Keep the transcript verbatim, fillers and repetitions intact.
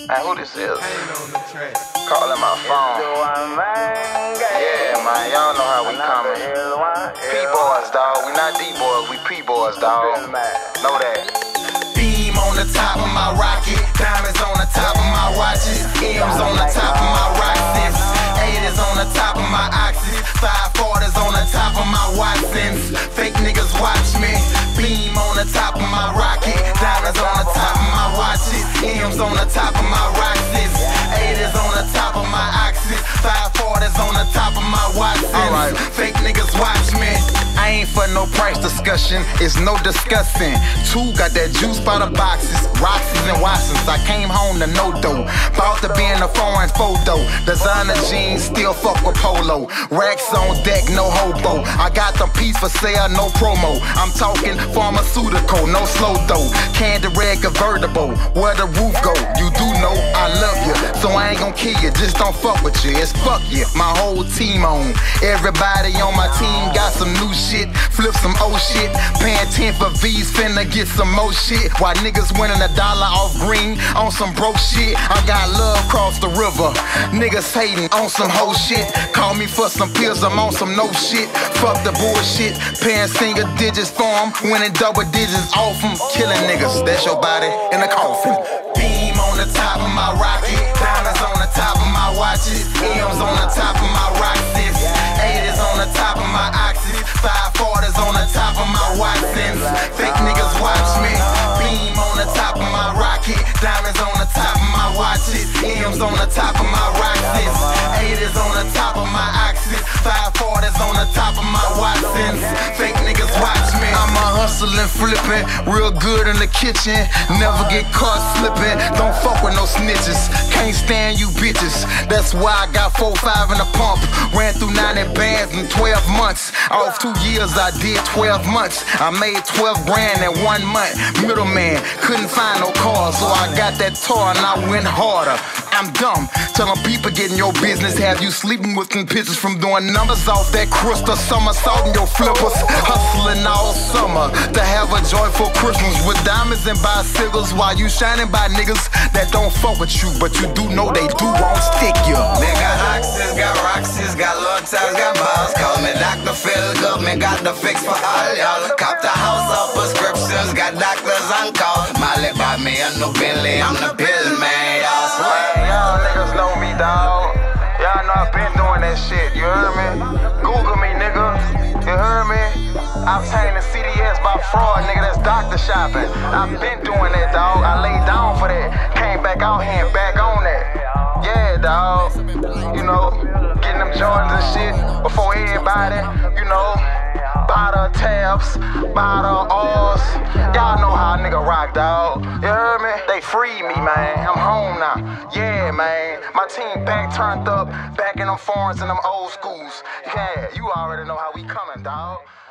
Hey, who this is? Calling my phone. Yeah, man, y'all know how we coming. P-boys, dawg. We not D-boys, we P-boys, dawg. Know that. Beam on the top of my rocket, diamonds on the top of my watches, M's on the top of my Roxys, eighties on the top of my Oxys, five forties on the top of my Watsons. Fake niggas watch me. Beam on the top of my rocket, diamonds on the top of my watches, M's on the top of my Roxys, eighties on the top of my Oxys, five forties on the top of my Watsons. Right. Fake niggas watch me. I ain't for no price discussion, it's no discussing. Two got that juice by the boxes, Roxys and Watsons. I came home to no dough, bout to be in a foreign photo. Designer jeans, still fuck with polo. Racks on deck, no hobo. I got them piece for sale, no promo. I'm talking pharmaceutical, no slow dough. Candy red convertible, where the roof go? You do know I love you, so I ain't gon' kill you, just don't fuck with you. It's fuck you, my whole team on. Everybody on my team got some new shit, flip some old shit. Paying ten for V's, finna get some more shit. While niggas winning a dollar off green on some broke shit. I got love cross the river, niggas hating on some whole shit. Call me for some pills, I'm on some no shit. Fuck the bullshit, paying single digits for them, winning double digits off them. Killing niggas, that's your body in a coffin. Beam on the top of my rocket, diamonds on the top of my watches, M's on the top of my Roxys, eighties on the top of my Oxys, five forties on the top of my Watsons. Fake niggas watch me. Beam on the top of my rocket, diamonds on the top of my watches, M's on the top of my Roxys, eighties on the top of my Oxys, five forties on the top of my Watsons. Fake niggas watch me. I'm a hustling, flipping, real good in the kitchen. Never get caught slipping. Don't fuck with no snitches. Can't stand you bitches. That's why I got four five in the pump. Ran through ninety bands in twelve months. Off two years, I did twelve months. I made twelve grand in one month. Middleman couldn't find no cars, so I got that tour and I went harder. I'm dumb, telling people getting your business. Have you sleeping with them pictures from doing numbers off that crystal somersault in your flippers. Hustling all summer to have a joyful Christmas with diamonds and bicycles while you shining by niggas that don't fuck with you, but you do know they do won't stick you. Man got Oxys, got Roxys, got low ties, got balls. Call me Doctor Phil Goodman, got the fix for all y'all. Cop the house off prescriptions, got doctors on call. Molly bought me a new Bentley, I'm the pill man, y'all swear. Y'all niggas know me, dawg. Y'all know I been doing that shit, you heard me? Google me, nigga, you heard me? I obtained a C D S by fraud, nigga, that's doctor shopping. I been doing that, dawg. I laid down for that. Came back out here and back on that. Yeah, dawg. You know, getting them Jordans and shit before everybody, you know. Buy the tabs, buy the R's. Y'all know how a nigga rock, dawg. You heard me? They freed me, man. I'm home now. Yeah, man. My team back turned up, back in them foreigns and them old schools. Yeah, you already know how we coming, dawg.